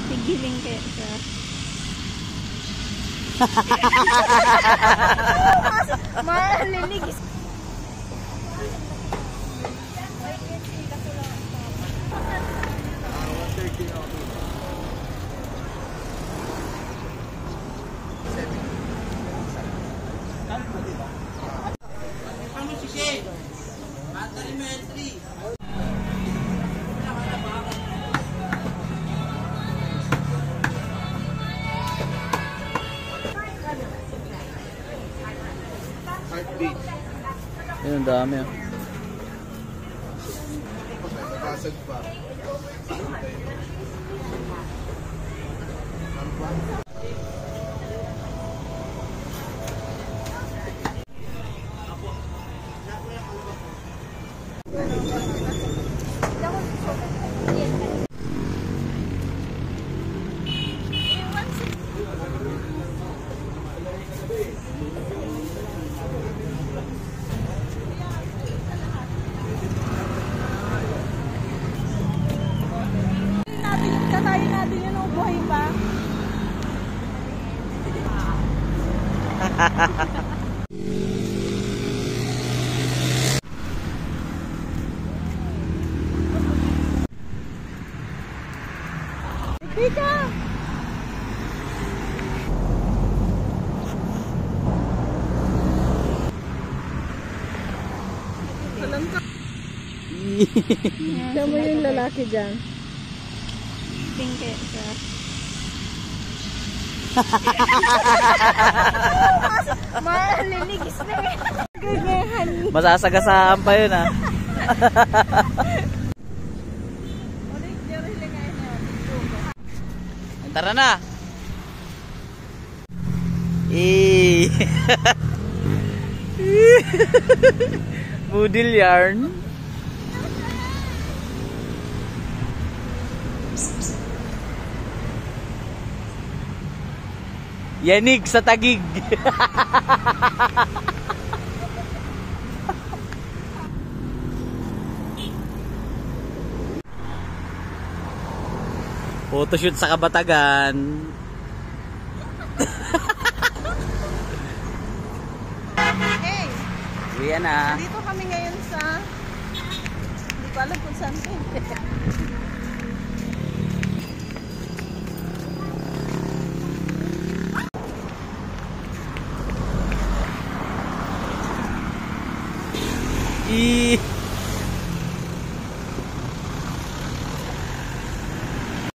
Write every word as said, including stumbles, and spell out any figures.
Tigiling kaya siya. Maliligis. Ayun, dami ah. Kasag pa. Katayin natin yun ang buhay pa. Pika! Alam ka. Tama yung lalaki dyan. Kaya siya. Maliligis na yun. Masasagasaan pa yun ah. Tara na. Eh. Budil yarn. Yanig sa tagig. Photoshoot sa Kabatagan. Hey! Uwi na. Dito kami ngayon sa... Hindi ko alam kung saan.